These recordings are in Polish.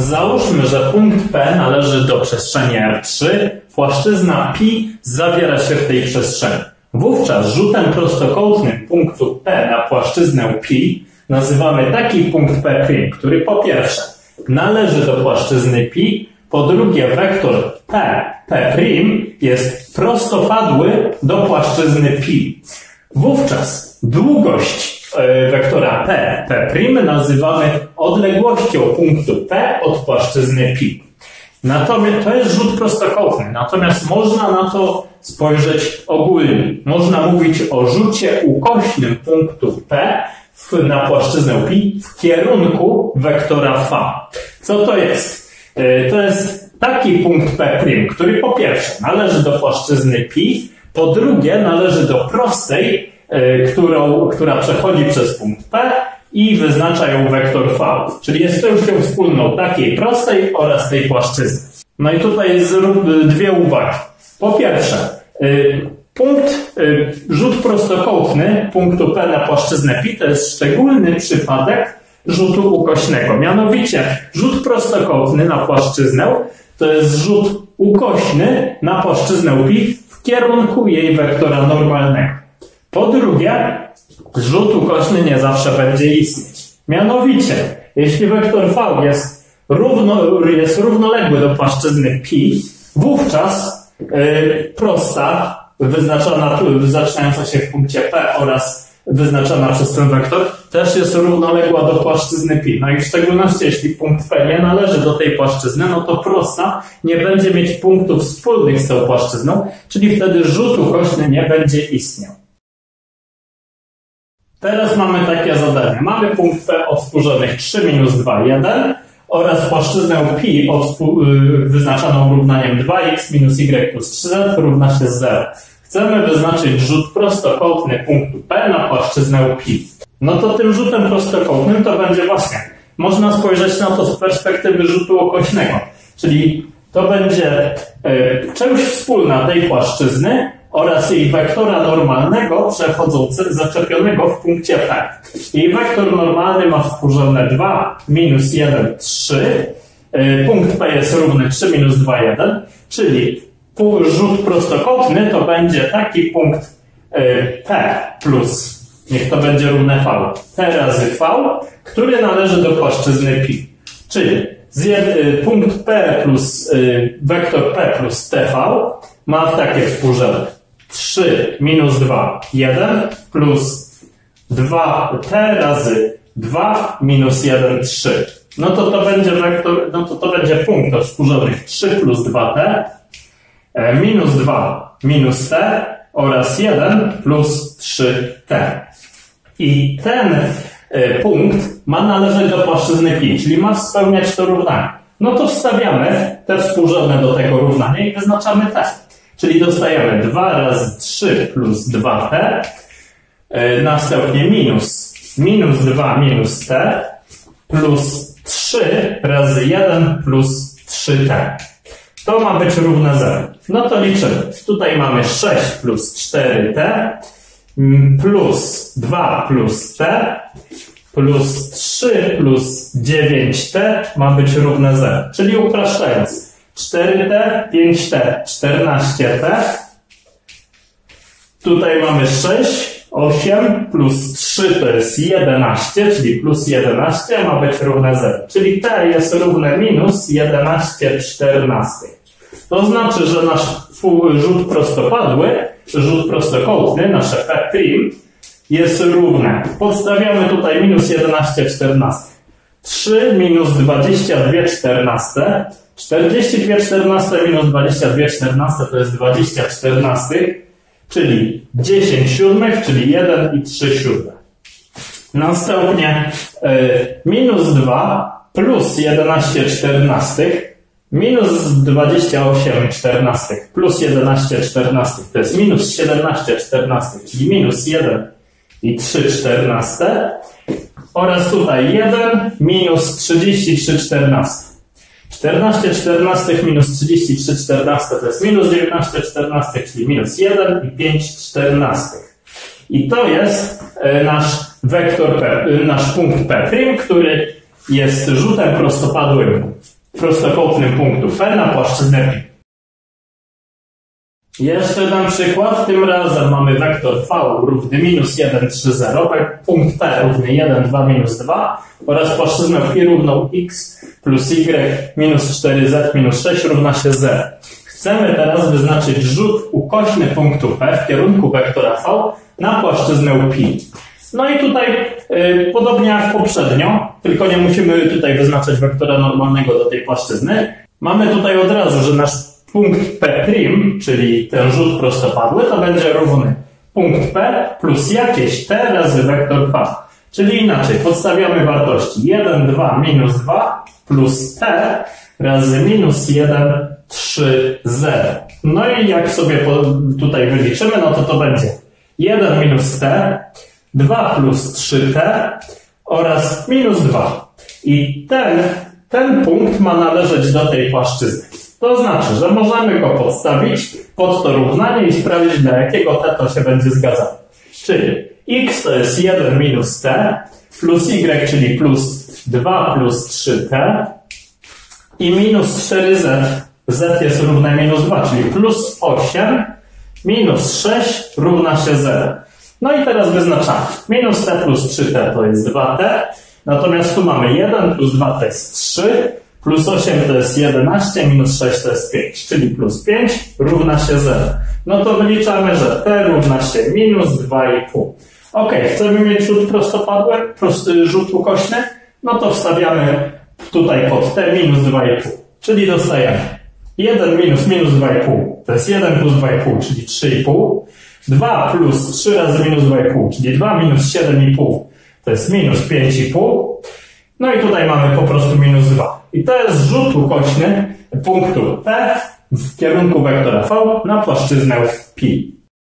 Załóżmy, że punkt P należy do przestrzeni R3, płaszczyzna π zawiera się w tej przestrzeni. Wówczas rzutem prostokątnym punktu P na płaszczyznę π nazywamy taki punkt P', który po pierwsze należy do płaszczyzny π, po drugie wektor P' jest prostopadły do płaszczyzny π. Wówczas długość wektora P' nazywamy odległością punktu P od płaszczyzny π. Natomiast to jest rzut prostokątny, natomiast można na to spojrzeć ogólnie. Można mówić o rzucie ukośnym punktu P na płaszczyznę π w kierunku wektora V. Co to jest? To jest taki punkt P', który po pierwsze należy do płaszczyzny π, po drugie należy do prostej, która przechodzi przez punkt P i wyznacza ją wektor V. Czyli jest częścią wspólną takiej prostej oraz tej płaszczyzny. No i tutaj jest dwie uwagi. Po pierwsze, rzut prostokątny punktu P na płaszczyznę π to jest szczególny przypadek rzutu ukośnego. Mianowicie rzut prostokątny na płaszczyznę to jest rzut ukośny na płaszczyznę π w kierunku jej wektora normalnego. Po drugie, rzut ukośny nie zawsze będzie istnieć. Mianowicie, jeśli wektor V jest równoległy do płaszczyzny π, wówczas prosta zaczynająca się w punkcie P oraz wyznaczona przez ten wektor też jest równoległa do płaszczyzny π. No i w szczególności jeśli punkt P nie należy do tej płaszczyzny, no to prosta nie będzie mieć punktów wspólnych z tą płaszczyzną, czyli wtedy rzut ukośny nie będzie istniał. Teraz mamy takie zadanie. Mamy punkt P o współrzędnych 3, minus 2, 1 oraz płaszczyznę π wyznaczaną równaniem 2x minus y plus 3z równa się 0. Chcemy wyznaczyć rzut prostokątny punktu P na płaszczyznę π. No to tym rzutem prostokątnym to będzie właśnie, można spojrzeć na to z perspektywy rzutu ukośnego. Czyli to będzie część wspólna tej płaszczyzny oraz jej wektora normalnego zaczepionego w punkcie P. Jej wektor normalny ma współrzędne 2, minus 1, 3. Punkt P jest równy 3 minus 2, 1, czyli rzut prostokątny to będzie taki punkt P plus, niech to będzie równe V, T razy V, który należy do płaszczyzny π. Czyli punkt P plus wektor P plus TV ma takie współrzędne 3 minus 2, 1 plus 2t razy 2 minus 1, 3. No to będzie wektor, to będzie punkt o współrzędnych 3 plus 2t minus 2 minus t oraz 1 plus 3t. I ten punkt ma należeć do płaszczyzny π, czyli ma spełniać to równanie. No to wstawiamy te współrzędne do tego równania i wyznaczamy t. Czyli dostajemy 2 razy 3 plus 2t, następnie minus 2 minus t plus 3 razy 1 plus 3t. To ma być równe 0. No to liczymy. Tutaj mamy 6 plus 4t plus 2 plus t plus 3 plus 9t ma być równe 0. Czyli upraszczając, 4t, 5t, 14t. Tutaj mamy 6, 8 plus 3 to jest 11, czyli plus 11 ma być równe 0. Czyli t jest równe minus 11 14. To znaczy, że nasz rzut prostopadły, rzut prostokątny, nasze P' jest równe. Podstawiamy tutaj minus 11 14. 3 minus 22 14. 42 14 minus 22 14 to jest 20 14, czyli 10 siódmych, czyli 1 i 3 siódme. Następnie minus 2 plus 11 14 minus 28 14 plus 11 14 to jest minus 17 14, czyli minus 1 i 3 14 oraz tutaj 1 minus 33 14. 14 14 minus 33 14 to jest minus 19 14, czyli minus 1 i 5 14. I to jest nasz wektor P, nasz punkt P', który jest rzutem prostopadłym prostokątnym punktu P na płaszczyznę pi. Jeszcze jeden przykład, tym razem mamy wektor V równy minus 1, 3, 0, punkt P równy 1, 2, minus 2 oraz płaszczyznę pi równą x plus y minus 4z minus 6 równa się 0. Chcemy teraz wyznaczyć rzut ukośny punktu P w kierunku wektora V na płaszczyznę pi. No i tutaj podobnie jak poprzednio, tylko nie musimy tutaj wyznaczać wektora normalnego do tej płaszczyzny. Mamy tutaj od razu, że nasz punkt P', czyli ten rzut prostopadły, to będzie równy punkt P plus jakieś t razy wektor V. Czyli inaczej, podstawiamy wartości 1, 2, minus 2 plus t razy minus 1, 3, 0. No i jak sobie tutaj wyliczymy, no to będzie 1 minus t, 2 plus 3t oraz minus 2. I ten punkt ma należeć do tej płaszczyzny. To znaczy, że możemy go podstawić pod to równanie i sprawdzić, dla jakiego t to się będzie zgadzało. Czyli x to jest 1 minus t plus y, czyli plus 2 plus 3t i minus 4z. Z jest równe minus 2, czyli plus 8 minus 6 równa się 0. No i teraz wyznaczamy. Minus t plus 3t to jest 2t, natomiast tu mamy 1 plus 2 to jest 3, plus 8 to jest 11, minus 6 to jest 5, czyli plus 5 równa się 0. No to wyliczamy, że t równa się minus 2,5. Ok, chcemy mieć rzut prostopadły, rzut ukośny, no to wstawiamy tutaj pod t minus 2,5, czyli dostajemy 1 minus minus 2,5 to jest 1 plus 2,5, czyli 3,5. 2 plus 3 razy minus 2,5, czyli 2 minus 7,5 to jest minus 5,5. No i tutaj mamy po prostu minus 2. I to jest rzut ukośny punktu P w kierunku wektora V na płaszczyznę pi.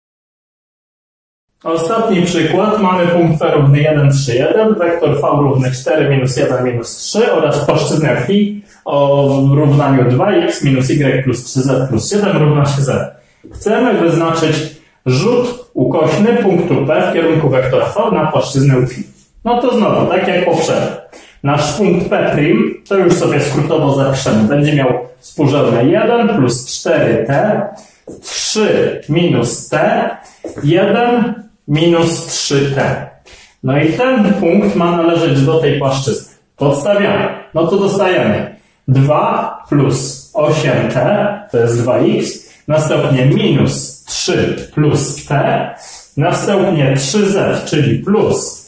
Ostatni przykład. Mamy punkt P równy 1, 3, 1, wektor V równy 4, minus 1, minus 3 oraz płaszczyznę pi o równaniu 2x minus y plus 3z plus 7 równa się 0. Chcemy wyznaczyć rzut ukośny punktu P w kierunku wektora V na płaszczyznę pi. No to znowu, tak jak poprzednio. Nasz punkt P', to już sobie skrótowo zapiszemy, będzie miał współrzędne 1 plus 4t, 3 minus t, 1 minus 3t. No i ten punkt ma należeć do tej płaszczyzny. Podstawiamy. No to dostajemy 2 plus 8t, to jest 2x, następnie minus 3 plus t, następnie 3z, czyli plus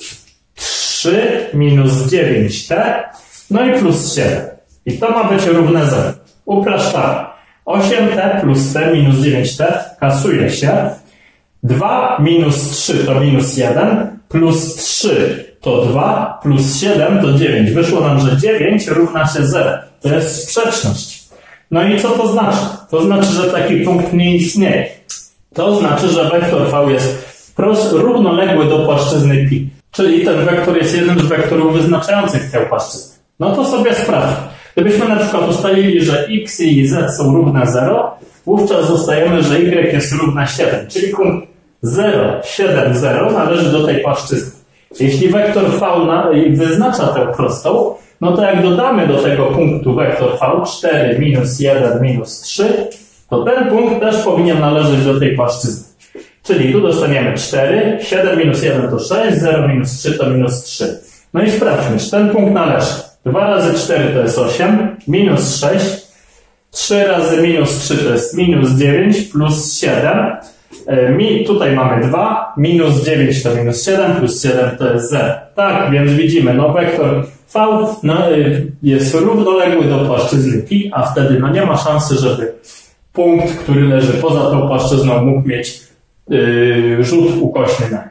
3 minus 9t, no i plus 7. I to ma być równe 0. Upraszczamy. 8t plus t minus 9t kasuje się. 2 minus 3 to minus 1, plus 3 to 2, plus 7 to 9. Wyszło nam, że 9 równa się 0. To jest sprzeczność. No i co to znaczy? To znaczy, że taki punkt nie istnieje. To znaczy, że wektor V jest równoległy do płaszczyzny pi. Czyli ten wektor jest jednym z wektorów wyznaczających tę płaszczyznę. No to sobie sprawdźmy. Gdybyśmy na przykład ustalili, że x i z są równe 0, wówczas dostajemy, że y jest równe 7, czyli punkt 0, 7, 0 należy do tej płaszczyzny. Jeśli wektor V wyznacza tę prostą, no to jak dodamy do tego punktu wektor V 4 minus 1 minus 3, to ten punkt też powinien należeć do tej płaszczyzny. Czyli tu dostaniemy 4, 7 minus 1 to 6, 0 minus 3 to minus 3. No i sprawdźmy, czy ten punkt należy. 2 razy 4 to jest 8, minus 6, 3 razy minus 3 to jest minus 9, plus 7. Tutaj mamy 2, minus 9 to minus 7, plus 7 to jest 0. Tak, więc widzimy, no wektor V jest równoległy do płaszczyzny pi, a wtedy no nie ma szansy, żeby punkt, który leży poza tą płaszczyzną, mógł mieć rzut ukośny na nią.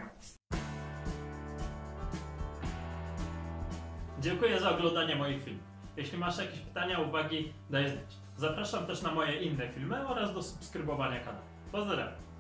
Dziękuję za oglądanie moich filmów. Jeśli masz jakieś pytania, uwagi, daj znać. Zapraszam też na moje inne filmy oraz do subskrybowania kanału. Pozdrawiam.